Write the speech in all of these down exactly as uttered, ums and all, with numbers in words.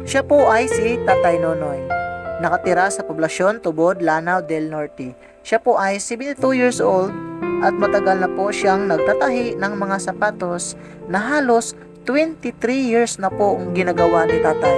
Siya po ay si Tatay Nonoy. Nakatira sa poblasyon Tubod, Lanao del Norte. Siya po ay seventy-two years old at matagal na po siyang nagtatahi ng mga sapatos na halos twenty-three years na po ang ginagawa ni Tatay.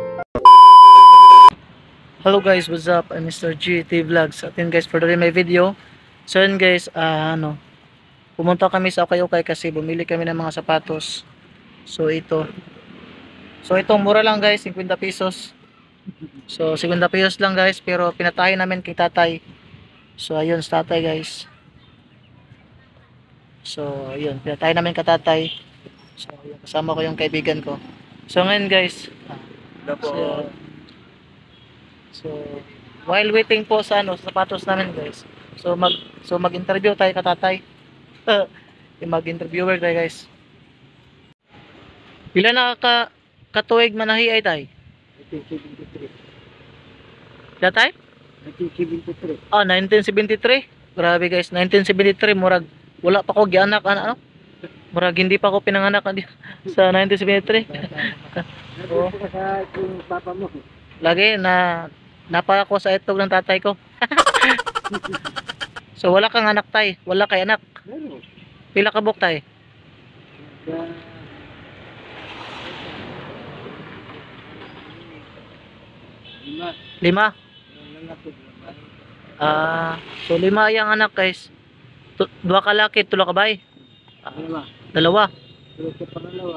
Hello guys, what's up? I'm Mister G T Vlogs. At yun guys, for today my video. So yun guys, uh, ano, pumunta kami sa Okay-Okay kasi bumili kami ng mga sapatos. So ito. So ito mura lang guys, fifty pesos. So fifty pesos lang guys, pero pinatahin namin kay Tatay. So ayun sa Tatay guys. So ayun, pinatahin namin kay Tatay. So ayun, kasama ko yung kaibigan ko. So ngayon guys, so, so while waiting po sa ano, sapatos namin guys. So mag so mag-interview tayo kay Tatay. Yung mag-interviewer tayo guys. Pila na ka katuig manahi ay tay? nineteen seventy-three. Tatay? nineteen seventy-three. Ah, nineteen seventy-three. Grabe guys, nineteen seventy-three murag wala pa ko gianak ano? Murag hindi pa ako pinanganak sa nineteen seventy-three. Oo. Sa yung papa mo. Lagi na napa ako sa itog ng tatay ko. So wala kang anak tay, wala kay anak. Ano? Pila ka buk tay? Lima. Lima. Lima. Ah, so lima yang anak guys. Tu dua ka laki, tulo ka bay? Ah, Dalawa. dalawa. Pero sa pangalawa.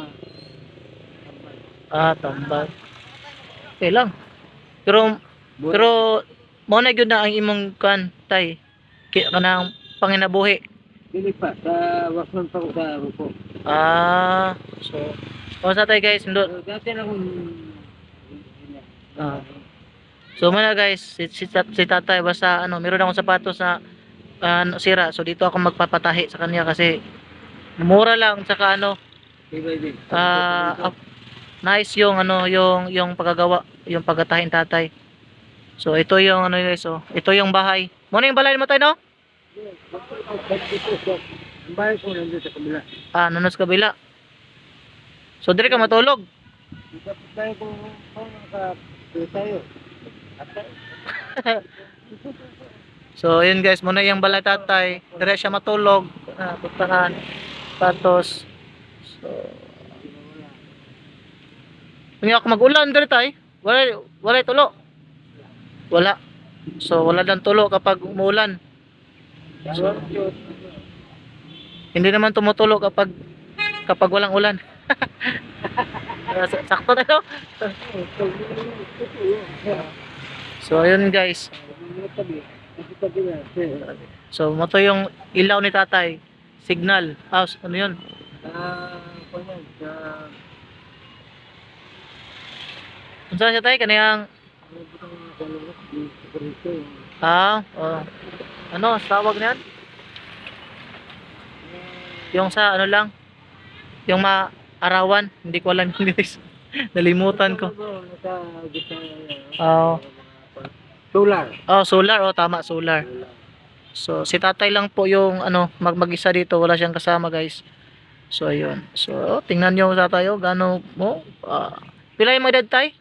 Ah, tambal. Okay lang. Pero pero mo na gyud na ang imong kan tay. Kaya kanang panginabuhi. Dili pa sa wasman pa ko sa rupo. Ah, so o sa tay guys, ndo. Pero dati na kung Ah. So muna guys, si, si, si Tatay basta ano, meron akong sapatos na ano, sira. So dito ako magpapatahi sa kanya kasi mura lang saka ano, ah, uh, nice yung ano, yung yung paggagawa, yung pagatahin Tatay. So ito yung ano guys, so ito yung bahay. Mo na yung balay mo tayo no? ang bahay ko nandun sa kabila. Ah, nanos kabila. So dire ka matulog. Dapat tayo kung ano tayo. So yun guys, muna yung balay Tatay. Dire siya matulog. Ah, puntahan. Patos. So kung ako mag-ulan dire tay, wala wala tulo. Wala. So wala lang tulo kapag umuulan. So, hindi naman tumutulo kapag kapag walang ulan. Sakto na no? So ayun guys. So moto yung ilaw ni Tatay. Signal. House, ano yun? Ah, ano yan? Kung saan siya tayo? Kaniyang ah, oh. Ano, tawag niyan? Yung sa ano lang? Yung maarawan, hindi ko alam yung guys. Nalimutan ko. Oh. Solar. Oh, solar. Oh, tama, solar. So, si Tatay lang po yung ano, mag mag-isa dito, wala siyang kasama, guys. So, ayun. So, tingnan niyo sa tayo, gaano mo? Uh, pila yung mga edad tay?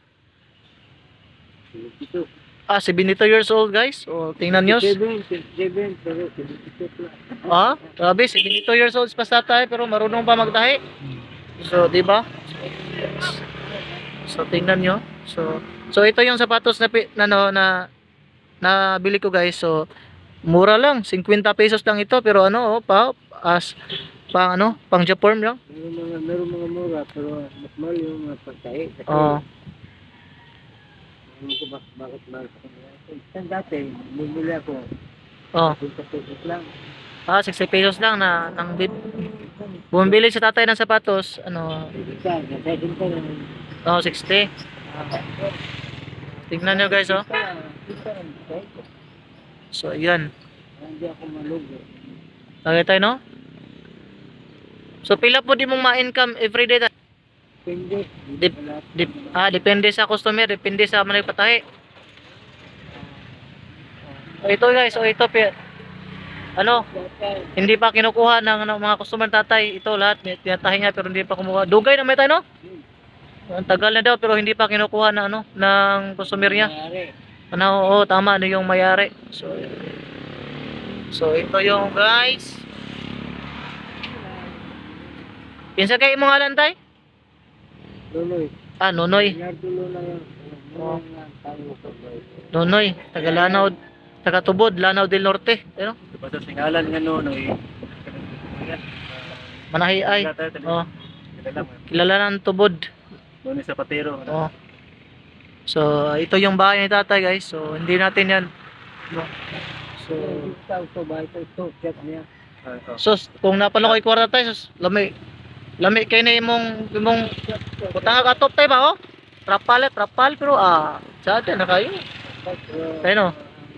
Ah, seventy-two years old guys. O, tingnan nyo. Ah, grabe, seventy-two years old pa sa Tatay pero marunong pa magtahi. So, di ba? So, tingnan nyo. So, so ito yung sapatos na na no, na nabili ko guys. So, mura lang, fifty pesos lang ito pero ano, oh, pa as pang ano, pang Japan lang. Meron mga meron mga mura pero mas mahal yung mga pagtahi. Oo. Ano ko bak bakit mahal sa kanila? Isang dati, bumili ako. Oh. fifty pesos lang. Ah, sixty pesos lang na nang bumili sa Tatay ng sapatos, ano, Isa, second pa lang. oh, sixty. Ah. Tingnan nyo guys, oh. So, ayan. Hindi ako malugo. Lagay tayo, no? So, pila po di mong ma-income everyday? Depende. Dip, dip, ah, depende sa customer, depende sa managpatahi. O ito guys, o ito pi- ano, hindi pa kinukuha ng, ng mga customer Tatay. Ito lahat, tinatahi niya pero hindi pa kumuha. Dugay na may tayo, no? Ang tagal na daw pero hindi pa kinukuha na ano ng customer niya. Mayari. Ano, oo, tama ano yung mayari. So, so ito yung guys. Pinsa kayo mga lantay? Luloy. Ah, Nonoy. Nardulo na yun. Oo. Ano nga ang tawag ko, boy? Nonoy, taga Lanao, taga Tubod, Lanao del Norte. Ano? Diba sa singalan nga no, no, eh. Manahi ay. Oh, kilala ng Tubod. Doon sa patero. Oh. So, ito yung bahay ni tatay guys. So, hindi natin yan. No. So, ito, bahay ko ito, chat niya. sus, kung napalo ko kwarta tayo, sus, lami. Lami kayo na imong, imong, utang ka top tayo ba, oh? Trapal, eh, trapal, pero ah, sa atin na kayo. Tayo no?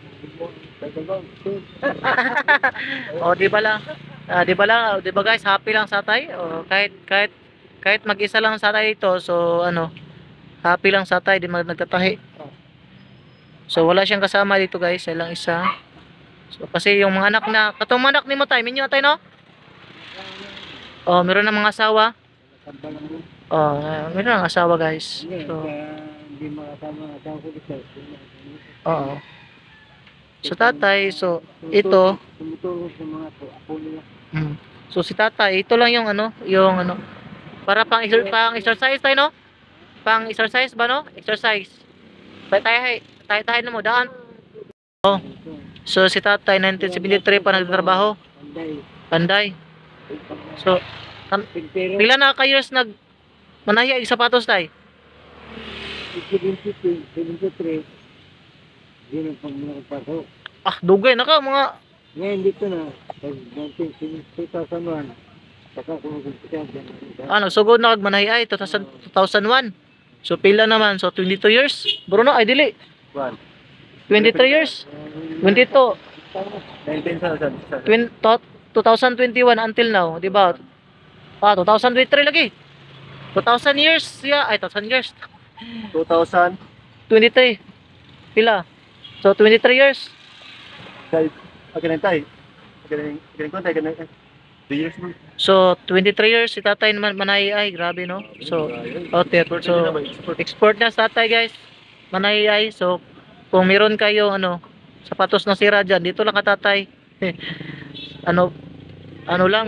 Oh, di ba lang? Ah, di ba lang, di ba guys, happy lang sa tay? Oh, kahit, kahit, kahit mag-isa lang sa tay ito, so ano, happy lang sa tay, di mag nagtatahi. So, wala siyang kasama dito guys, siya lang isa. So, kasi yung mga anak na, katong mga anak ni mo tayo, minyo tayo no? Oh, meron ng mga asawa. Oh, uh, meron ng asawa guys. So, Hindi makasama ang asawa ko dito. oo. So, tatay, so, ito, Tumutulong sa mga apo nila. mm, so si tatay, ito lang yung ano, yung ano, para pang, exer pang exercise tayo no? Pang exercise ba no? Exercise. Tayo tayo, tayo tayo na mo, daan. Oh, so si tatay, nineteen seventy-three pa nagtatrabaho. Panday. Panday. So, Pintero. pila na ka years nag manahi ang sapatos tay? seventy-two, seventy-three. Hindi na pang mga pasok. Ah, dugay na ka mga Ngayon dito na, nineteen two thousand one. Saka kung nag-umpisa dyan. ano, sugod na kag manahi ay two thousand, two thousand one. So pila naman, so twenty-two years. Bruno ay dili. One. twenty-three years. twenty-two. nineteen thousand. Twin, to, twenty twenty-one until now, di ba? Ah, two thousand twenty-three lagi. two thousand years siya, ay two thousand years. two thousand. twenty-three. Pila? So twenty-three years. Kaya, pagkain tayo. Pagkain ko tayo, pagkain two years mo. So twenty-three years si tatay naman manay ay, grabe no. So outer. So export na sa tatay guys. Manay ay. So kung meron kayo ano, sapatos na sira diyan, dito lang ka tatay. ano ano lang.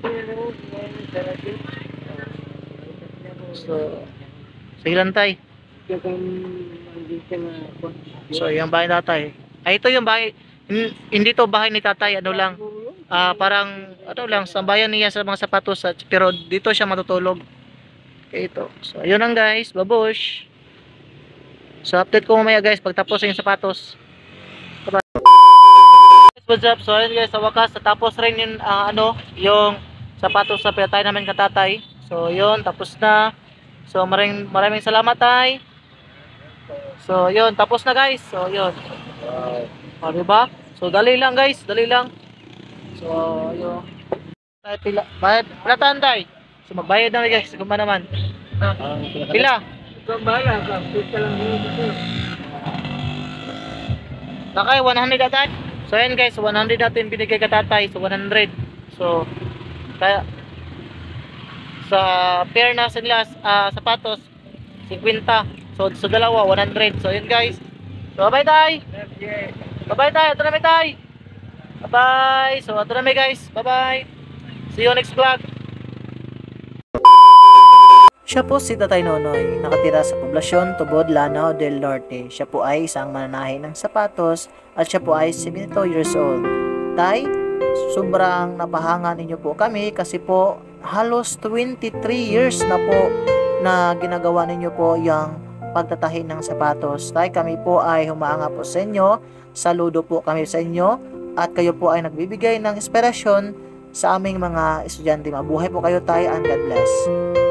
So sige lang tay. So yung bahay ni tatay. Ay ito yung bahay. hin- Hindi to bahay ni tatay, ano lang. Ah, parang ano lang, sambayan niya sa mga sapatos at, pero dito siya matutulog. Okay, ito. So ayun lang guys, babush. So update ko mamaya guys pagtapos yung sapatos. Bye. What's up? So ayun guys, sa wakas natapos rin yung ah, ano, yung sapatos sa pinatay namin katatay. So yun, tapos na. So maraming maraming salamat tay. So yun, tapos na guys. So yun. O, diba? So dali lang guys, dali lang. So yun. Tay pila, bayad, pila tanday. So magbayad na guys, kung ba naman. Pila? Ikaw bahala ka, pista lang dito. Nakay one hundred atay. So ayan guys, one hundred natin binigay ka tatay. So one hundred. So kaya sa pair na sila ah, sapatos fifty. So sa dalawa one hundred. So yun guys. So bye tay. Bye bye tay. Ito na may tay. Bye bye. So ito na may guys. Bye bye. See you next vlog. Siya po si Tatay Nonoy, nakatira sa poblasyon Tubod, Lanao del Norte. Siya po ay isang mananahi ng sapatos at siya po ay seventy-two years old. Tay, sobrang napahangan ninyo po kami kasi po halos twenty-three years na po na ginagawa ninyo po yung pagtatahi ng sapatos. Tay, kami po ay humaanga po sa inyo, saludo po kami sa inyo at kayo po ay nagbibigay ng inspirasyon sa aming mga estudyante. Mabuhay po kayo tay and God bless.